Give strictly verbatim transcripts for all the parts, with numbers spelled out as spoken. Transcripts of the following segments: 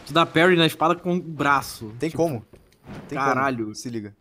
Tu dá parry na espada com o braço. Tem tipo, como. Tem caralho. como. Se liga.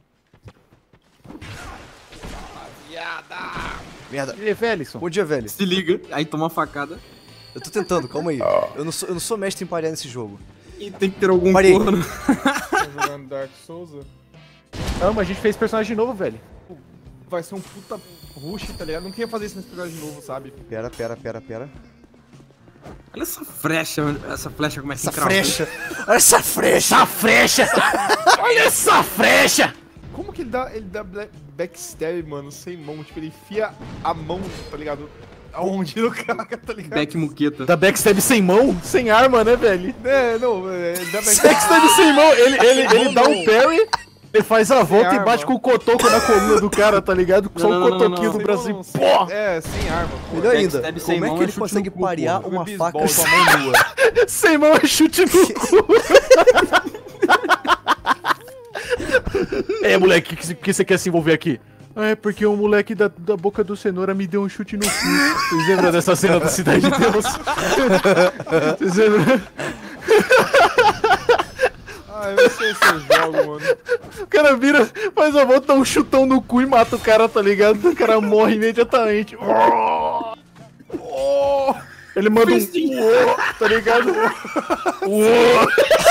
Rapaziada! Merda. E aí, Félix? Bom dia, velho. Se liga, aí toma uma facada. Eu tô tentando, calma aí. Eu não sou, eu não sou mestre em parear nesse jogo. E tem que ter algum Parei. corno. Tá jogando Dark Souls? Não, mas a gente fez personagem novo, velho. Vai ser um puta rush, tá ligado? Não queria fazer isso nesse personagem novo, sabe? Pera, pera, pera, pera. Olha essa flecha, essa flecha como é que Essa crava. frecha! Olha essa frecha! Essa frecha! Olha essa frecha! Como que ele dá, ele dá bla- backstab, mano, sem mão? Tipo, ele enfia a mão, tá ligado? Aonde no cara, tá ligado? Back muqueta. Da backstab sem mão, sem arma, né, velho? É, não, é, ele dá backstab. Backstab sem mão, ele, ele, ele dá um parry, ele faz a volta e arma. bate com o cotoco na coluna do cara, tá ligado? Só Não, um não, não, cotoquinho não, do Sem Brasil. mão, sem- Pô! É, sem arma, pô. Melhor ainda, Backstab sem como é mão que é ele chute consegue no cu, parear pô. uma Beisebol, faca com a só. mão nua? Sem mão é chute no cu. É, moleque, que, que você quer se envolver aqui? Ah, é porque o moleque da, da boca do cenoura me deu um chute no cu. Vocês lembram dessa cena da Cidade de Deus? Vocês lembram? Ah, eu não sei se eu jogo, mano. O cara vira, faz a volta, dá um chutão no cu e mata o cara, tá ligado? O cara morre imediatamente. Ele manda um uô, tá ligado? Uô.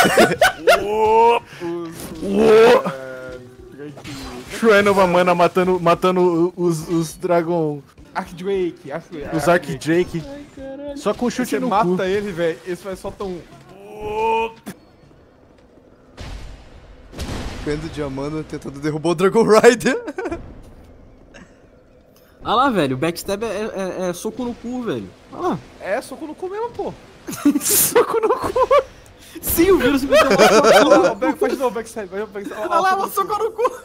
Uô. Shrine of Amana matando, matando os, os Dragon... Ark Drake, Ark Drake. Os Ark Drake. Só com chute Você no mata cu. ele, velho, esse vai só tão... Pendo de Amanda tentando derrubar o Dragon Rider. Ah lá, velho, o backstab é, é- é soco no cu, velho. Ah lá. É, soco no cu mesmo, pô. Soco no cu. Sim, o vírus me deu uma Ó, ó, soco. back- Faz de novo, backstab. Faz de novo, backstab. Ó, Olha lá, ó, uma soco no cu.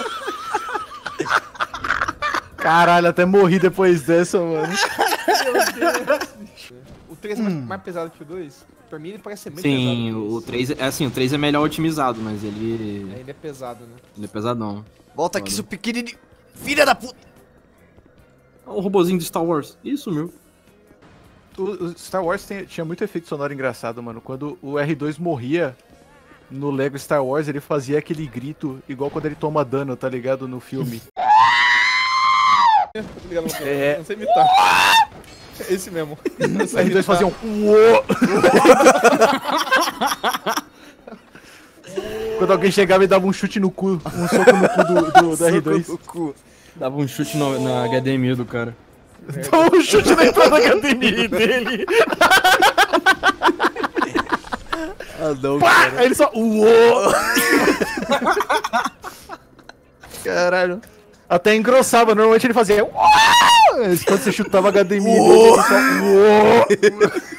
Caralho, até morri depois dessa, mano. O três é mais, mais pesado que o dois? Pra mim ele parece ser muito Sim, pesado. o três é assim, o três é melhor otimizado, mas ele. É, ele é pesado, né? Ele é pesadão. Volta aqui, seu pequenininho. Filha da puta. O robozinho de Star Wars. Isso, meu. O, o Star Wars tem- tinha muito efeito sonoro engraçado, mano. Quando o R dois morria no Lego Star Wars, ele fazia aquele grito igual quando ele toma dano, tá ligado? No filme. Tá ligado? Não, É. não sei imitar. É esse mesmo. Não O sei R dois imitar. fazia um uô. Quando alguém chegava e dava um chute no cu, um soco no cu do, do, do R dois. Soco no cu. Dava um chute no- na H D M I do cara. Dava um chute na entrada da academia dele. Ah, não, Pá! cara. Aí ele só. Uô! Caralho. Até engrossava, normalmente ele fazia. Uô! Quando você chutava a H D M I dele, ele só. Uô!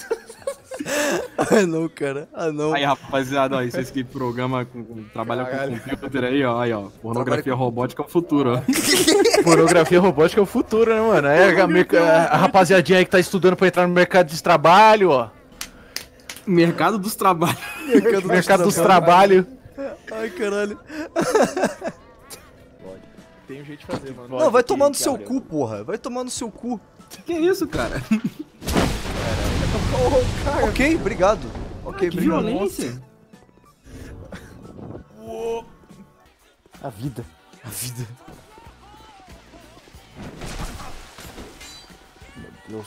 Ah, não, cara. Ah, não. Aí, rapaziada, ó, vocês que programa, com, com, trabalham Caralho. com computer aí, ó, aí, ó. Pornografia robótica é o futuro, ó. Pornografia robótica é o futuro, né, mano? É a, merc- a rapaziadinha aí que tá estudando pra entrar no mercado de trabalho, ó. Mercado dos trabalhos. Mercado, Mercado dos trabalhos. trabalhos. Ai, caralho. Tem um jeito de fazer, mano. Não, vai que- tomar no que seu abre. cu, porra. Vai tomar no seu cu. Que isso, cara? Ok, obrigado. Ok, Que obrigado. violência. A vida. A vida. Meu Deus.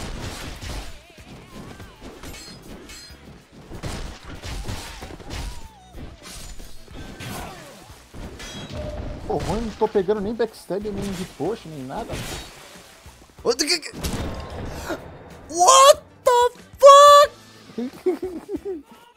Pô, eu não tô pegando nem backstab, nem de push, nem nada. What the, What the fuck?